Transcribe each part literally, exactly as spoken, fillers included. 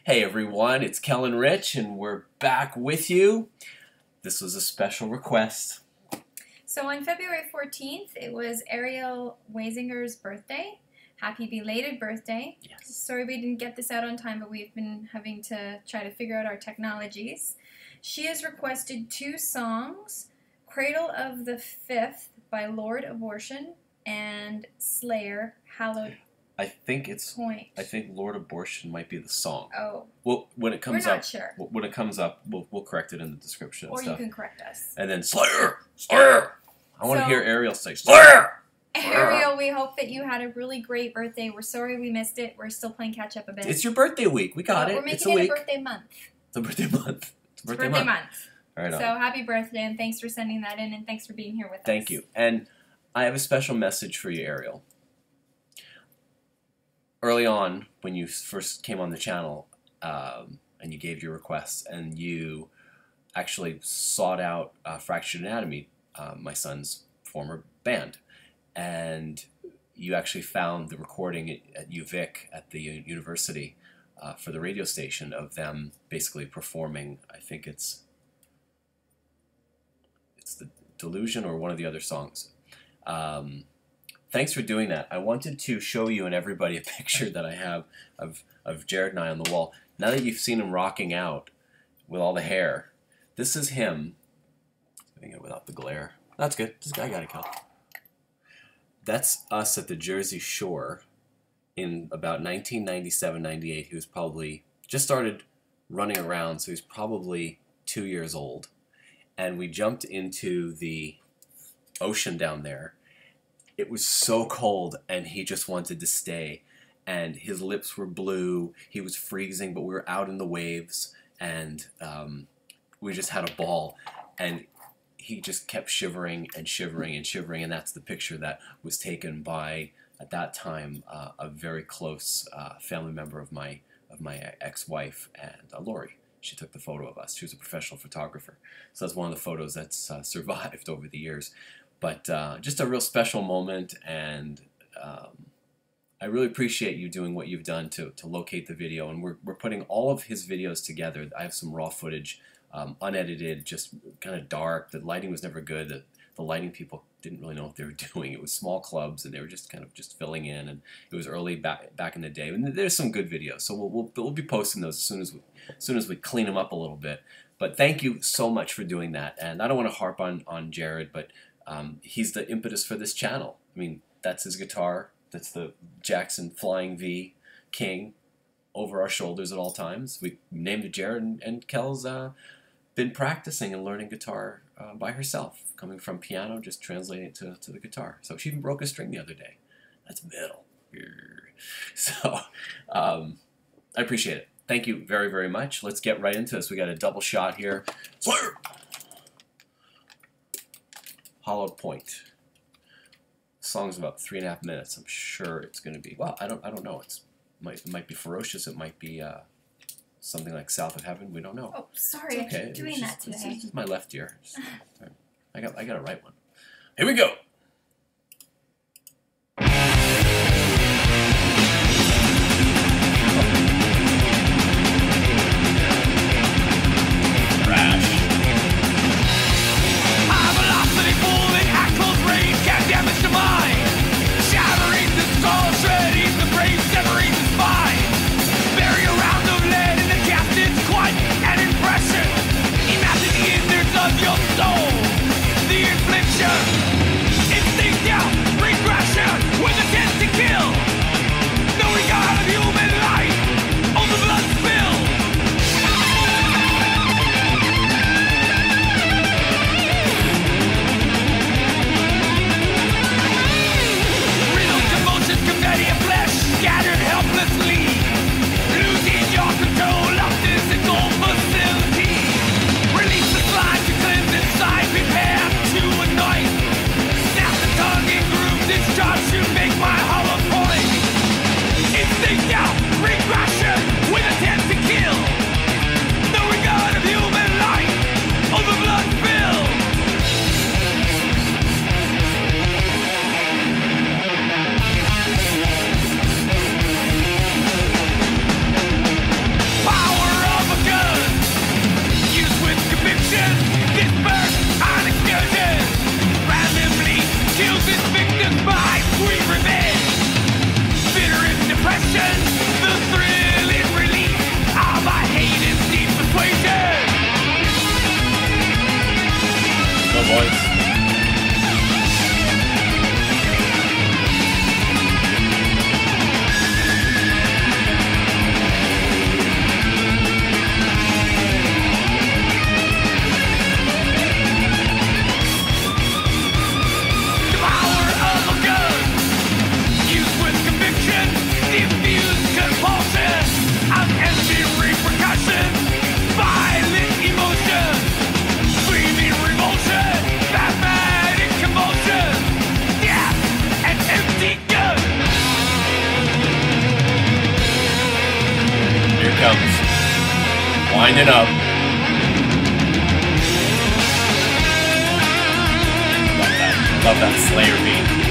Hey everyone, it's Kel-n-Rich and we're back with you. This was a special request. So on February fourteenth, it was Ariel Wazinger's birthday. Happy belated birthday. Yes. Sorry we didn't get this out on time, but we've been having to try to figure out our technologies. She has requested two songs, Cradle of the Filth by Lord Abortion and Slayer, Hallowed. I think it's. Point. I think Lord Abortion might be the song. Oh. Well, when it comes We're not up, sure. when it comes up, we'll we'll correct it in the description. Or and you stuff. can correct us. And then Slayer, Slayer. I want to So- hear Ariel say Slayer. Ariel, we hope that you had a really great birthday. We're sorry we missed it. We're still playing catch up a bit. It's your birthday week. We got But it. We're making it's a it week. a birthday month. It's a birthday month. It's a birthday, Birthday month. month. Right on. So happy birthday, and thanks for sending that in, and thanks for being here with us. Thank you. And I have a special message for you, Ariel. Early on, when you first came on the channel, um, and you gave your requests, and you actually sought out uh, Fractured Anatomy, uh, my son's former band, and you actually found the recording at, at U Vic at the u university uh, for the radio station of them basically performing. I think it's it's the Delusion or one of the other songs. Um, Thanks for doing that. I wanted to show you and everybody a picture that I have of, of Jared and I on the wall. Now that you've seen him rocking out with all the hair, this is him. Doing it without the glare. That's good. This guy got it, Cal. That's us at the Jersey Shore in about nineteen ninety-seven ninety-eight. He was probably just started running around, so he's probably two years old. And we jumped into the ocean down there. It was so cold, and he just wanted to stay. And his lips were blue. He was freezing, but we were out in the waves, and um, we just had a ball. And he just kept shivering and shivering and shivering, and that's the picture that was taken by, at that time, uh, a very close uh, family member of my of my ex-wife, and uh, Lori. She took the photo of us. She was a professional photographer. So that's one of the photos that's uh, survived over the years. But uh, just a real special moment, and um, I really appreciate you doing what you've done to, to locate the video. And we're, we're putting all of his videos together. I have some raw footage, um, unedited, just kind of dark. The lighting was never good. The, the lighting people didn't really know what they were doing. It was small clubs, and they were just kind of just filling in. And it was early back back in the day. And there's some good videos, so we'll we'll, we'll be posting those as soon as we as soon as we clean them up a little bit. But thank you so much for doing that. And I don't want to harp on on Jared, but Um, he's the impetus for this channel. I mean, that's his guitar. That's the Jackson Flying V King over our shoulders at all times. We named it Jared, and, and Kel's uh, been practicing and learning guitar uh, by herself, coming from piano, just translating it to, to the guitar. So she even broke a string the other day. That's metal. So um, I appreciate it. Thank you very, very much. Let's get right into this. We got a double shot here. Slayer! Hallowed Point. The song's about three and a half minutes. I'm sure it's going to be. Well, I don't. I don't know. It's might it might be ferocious. It might be uh, something like South of Heaven. We don't know. Oh, sorry. It's okay. I keep doing it's that just, today. It's just my left ear. Just, I got. I got a right one. Here we go. Of your soul, the infliction Winding up. Love that. Love that Slayer beat.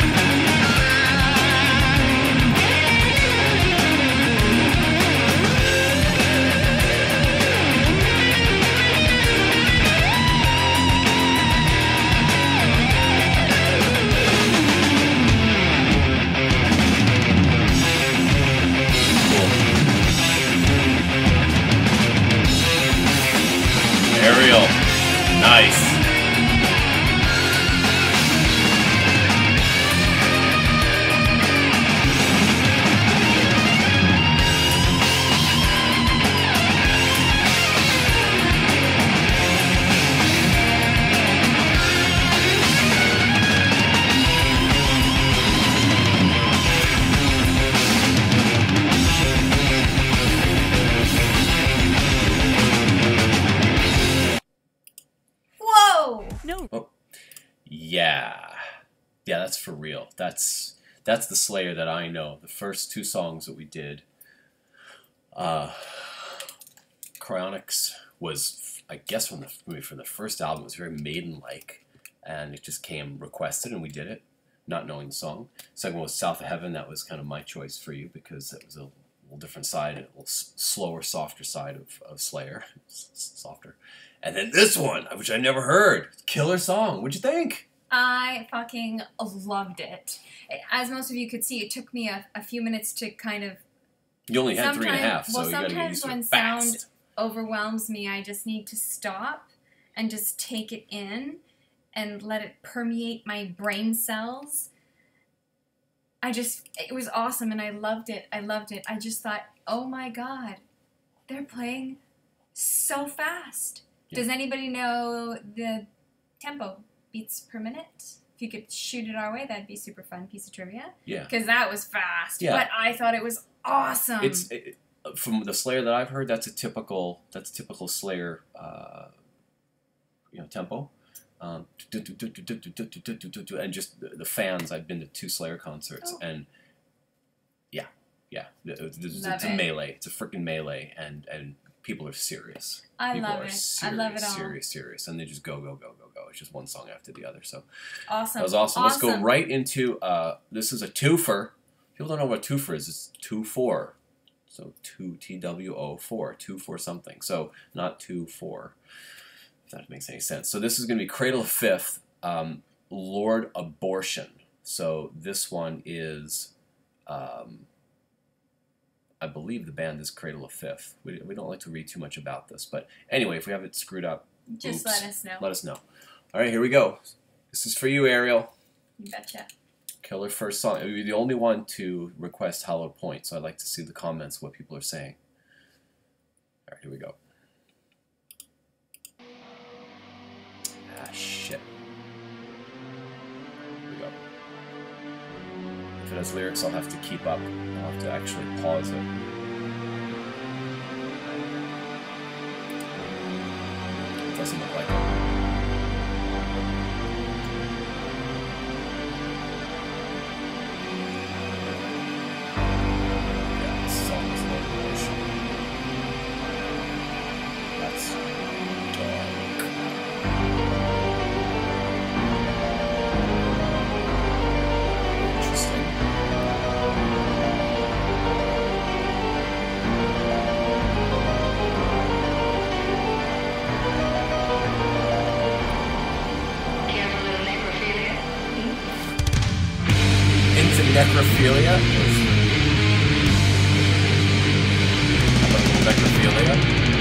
Ariel, nice. Yeah, yeah, that's for real. That's that's the Slayer that I know. The first two songs that we did, uh, Cryonics was, I guess, from the from the first album. It was very Maiden-like, and it just came requested, and we did it, not knowing the song. Second one was South of Heaven. That was kind of my choice for you because it was a little different side, a little s slower, softer side of, of Slayer, s softer. And then this one, which I never heard, killer song. What'd you think? I fucking loved it. As most of you could see, it took me a, a few minutes to kind of... You only had three and a half, so well, you gotta get used to it sometimes when sound overwhelms me, I just need to stop and just take it in and let it permeate my brain cells. I just... It was awesome, and I loved it. I loved it. I just thought, oh my god, they're playing so fast. Yeah. Does anybody know the tempo? Beats per minute. If you could shoot it our way, that'd be a super fun piece of trivia. Yeah. Because that was fast. Yeah. But I thought it was awesome. It's it, from the Slayer that I've heard. That's a typical. That's a typical Slayer. Uh, you know, tempo. Um, and just the fans. I've been to two Slayer concerts, oh. and yeah, yeah, it's, it's a it. melee. It's a freaking melee, and and. People are serious. I People love are it. Serious, I love it all. Serious, serious, and they just go, go, go, go, go. It's just one song after the other. So awesome. That was awesome. awesome. Let's go right into. Uh, this is a twofer. People don't know what twofer is. It's twoFer. So two T W O four. Two for something. So not two four. If that makes any sense. So this is going to be Cradle of Filth, um, Lord Abortion. So this one is. Um, I believe the band is Cradle of Filth. We, we don't like to read too much about this. But anyway, if we have it screwed up, just oops, let us know. Let us know. All right, here we go. This is for you, Ariel. You betcha. Killer first song. You're the only one to request Hallowed Point, so I'd like to see the comments, what people are saying. All right, here we go. Ah, shit. Here we go. If it has lyrics, I'll have to keep up. I'll have to actually pause it. It doesn't look like it. Yeah, this song is Lord Abortion. That's dark. Interesting. Necrophilia? How about a little necrophilia?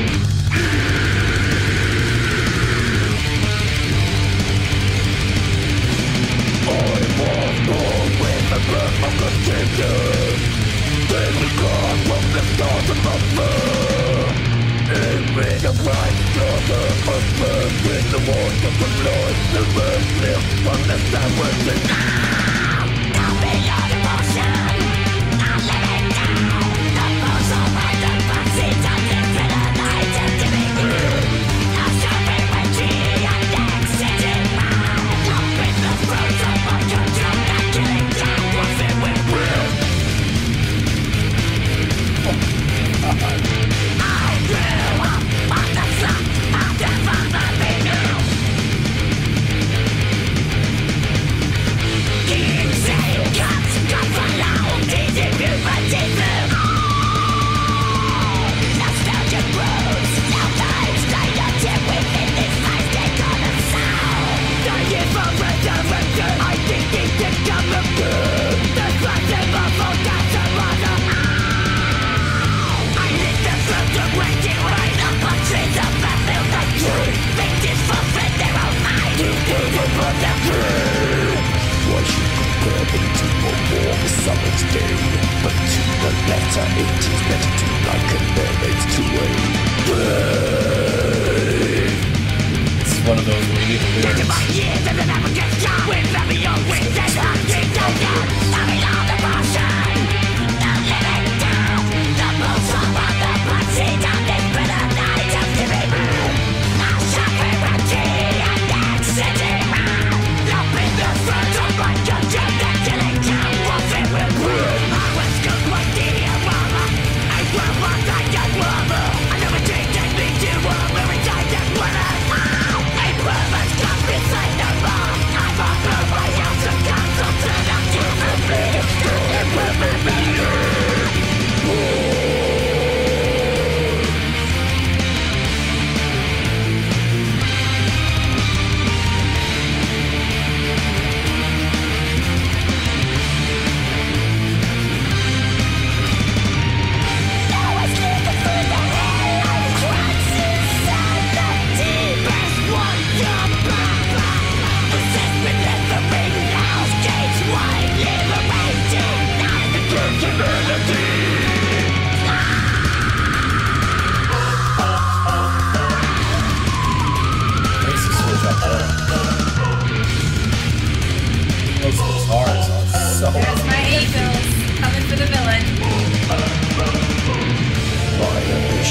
I was born with the birth of contagion. Then we come from the stars of the birth. In ring of right, daughter of birth. With the warmth of the Lord, the birth lives from the sandwich and now. Beyond emotion, I'm living down. The bones of my deposit, I'm living a night and giving room. I'm shopping my tree and exiting mine. I'm with the fruits of my control, not killing down, what's it with real? Oh, God. I'll do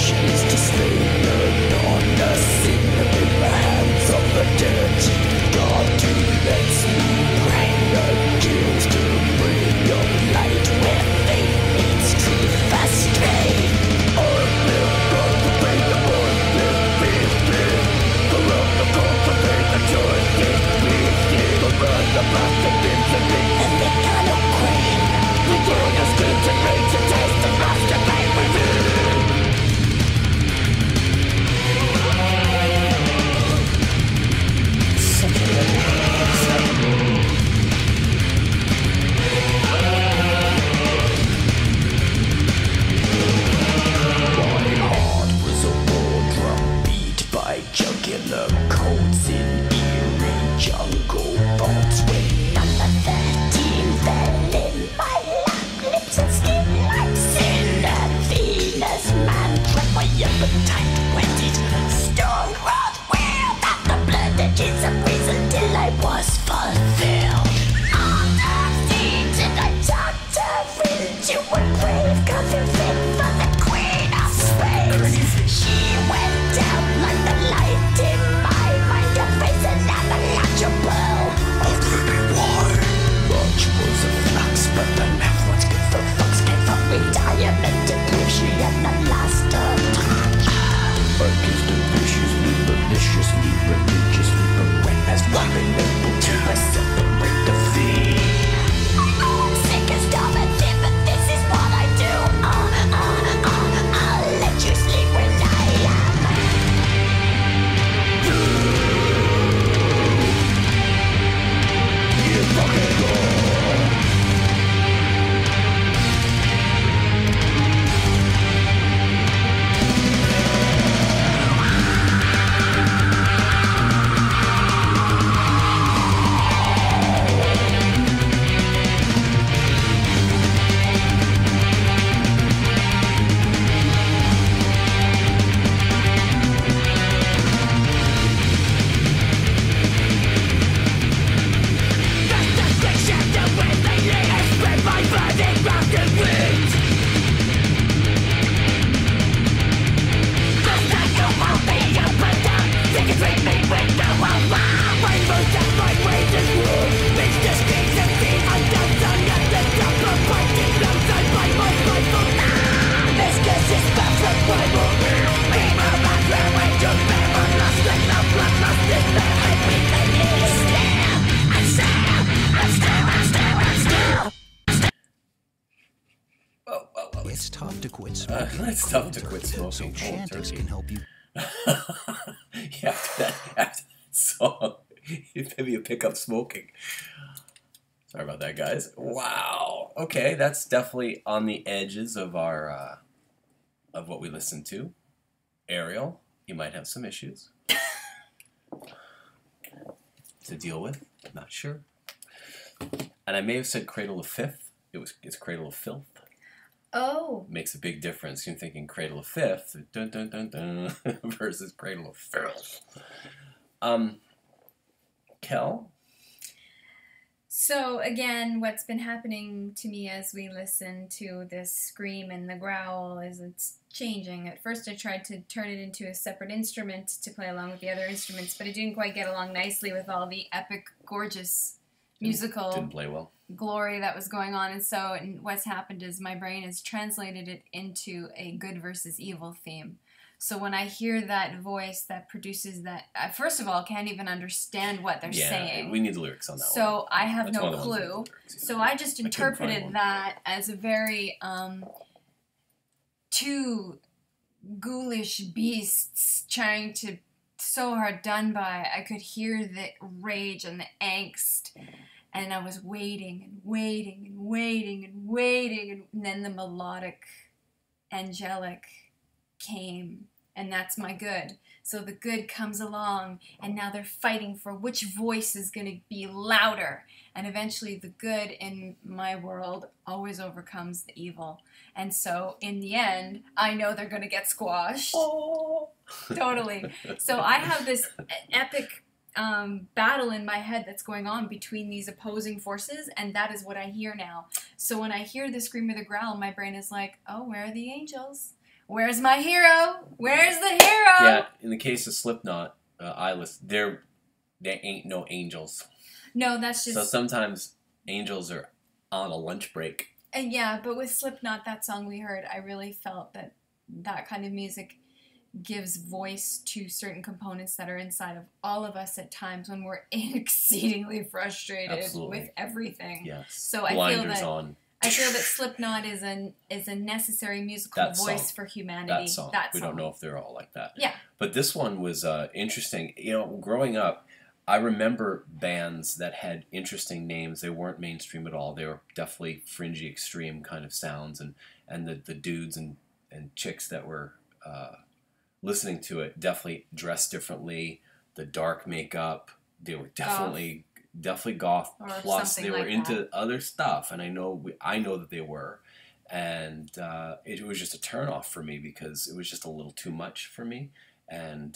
It's tough to quit Uh, smoking. it's tough to quit smoking. So Cold Chantix turkey. can help you. Yeah, after that, after that song, maybe you pick up smoking. Sorry about that, guys. Wow. Okay, that's definitely on the edges of our uh, of what we listen to. Ariel, you might have some issues to deal with. Not sure. And I may have said Cradle of Filth. It was it's Cradle of Filth. Oh. Makes a big difference. You're thinking Cradle of Filth, dun dun dun dun, versus Cradle of Filth. Um, Kel? So again, what's been happening to me as we listen to this scream and the growl is it's changing. At first I tried to turn it into a separate instrument to play along with the other instruments, but it didn't quite get along nicely with all the epic, gorgeous musical Didn't, didn't play well. glory that was going on. And so and what's happened is my brain has translated it into a good versus evil theme. So when I hear that voice that produces that, I first of all can't even understand what they're yeah, saying. we need the lyrics on that so one. I have That's no one of the ones with the clue. lyrics, you So know. I just I couldn't find interpreted one. that as a very um, two ghoulish beasts trying to so hard done by. I could hear the rage and the angst. And I was waiting and waiting and waiting and waiting. And then the melodic, angelic came. And that's my good. So the good comes along. And now they're fighting for which voice is going to be louder. And eventually the good in my world always overcomes the evil. And so in the end, I know they're going to get squashed. Oh. Totally. So I have this epic Um, battle in my head that's going on between these opposing forces, and that is what I hear now. So when I hear the scream or the growl, my brain is like, oh, where are the angels? Where's my hero? Where's the hero? Yeah, in the case of Slipknot, uh, Eyeless, there, there ain't no angels. No, that's just... So sometimes angels are on a lunch break. And yeah, but with Slipknot, that song we heard, I really felt that that kind of music gives voice to certain components that are inside of all of us at times when we're exceedingly frustrated Absolutely. with everything. Yes. So I Blinders feel that on. I feel that Slipknot is an is a necessary musical That voice song. for humanity. That song. That we song. don't know if they're all like that. Yeah. But this one was uh, interesting. You know, growing up, I remember bands that had interesting names. They weren't mainstream at all. They were definitely fringy, extreme kind of sounds, and and the, the dudes and, and chicks that were uh, listening to it definitely dressed differently. The dark makeup, they were definitely goth. definitely goth. Or Plus, they were like into that. other stuff, and I know we, I know that they were, and uh, it, it was just a turnoff for me because it was just a little too much for me, and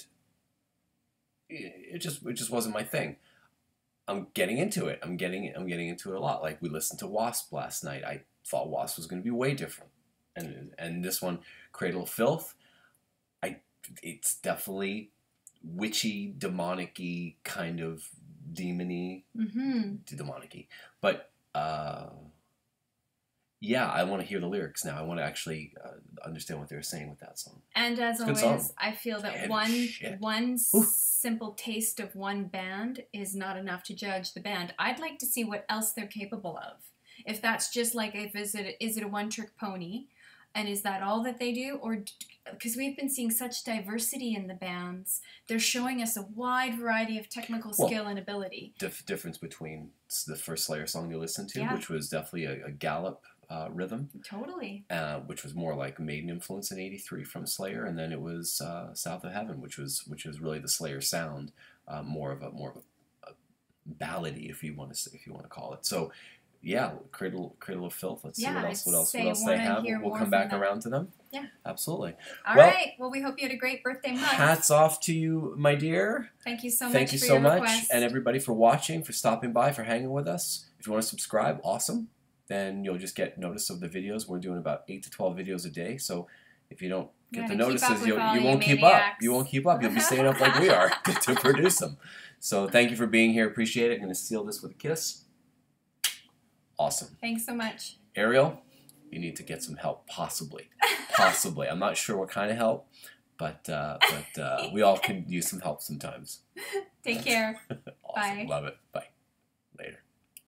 it just it just wasn't my thing. I'm getting into it. I'm getting I'm getting into it a lot. Like we listened to Wasp last night. I thought Wasp was going to be way different, and and this one, Cradle of Filth, I it's definitely witchy, demonic-y, kind of demony, mm-hmm. demonic-y. But uh, yeah, I want to hear the lyrics now. I want to actually uh, understand what they were saying with that song. And as It's a good always, song. I feel that Heavy one shit. one Ooh. simple taste of one band is not enough to judge the band. I'd like to see what else they're capable of. If that's just like, if is it is it a one-trick pony, and is that all that they do? Or because we've been seeing such diversity in the bands, they're showing us a wide variety of technical Well, skill and ability. Dif- difference between the first Slayer song you listened to, Yeah. which was definitely a, a gallop uh, rhythm, Totally. uh, which was more like Maiden influence in eighty-three from Slayer, and then it was uh, South of Heaven, which was which was really the Slayer sound, uh, more of a more of a, a ballady, if you want to say, if you want to call it. So, yeah, Cradle Cradle of Filth. Let's Yeah, see what else what I'd else say what else they wanna have. hear We'll more come from back them. around to them. Yeah. Absolutely. All Well, right. Well, we hope you had a great birthday month. Hats off to you, my dear. Thank you so Thank much you for so your much, request. and everybody for watching, for stopping by, for hanging with us. If you want to subscribe, awesome. Then you'll just get notice of the videos. We're doing about eight to twelve videos a day, so if you don't You get the gotta keep up notices, with you'll, all you you won't keep up. maniacs. You won't keep up. You'll be staying up like we are to produce them. So thank you for being here. Appreciate it. I'm going to seal this with a kiss. Awesome. Thanks so much. Ariel, you need to get some help, possibly. Possibly. I'm not sure what kind of help, but uh, but uh, we all can use some help sometimes. Take care. Awesome. Bye. Love it.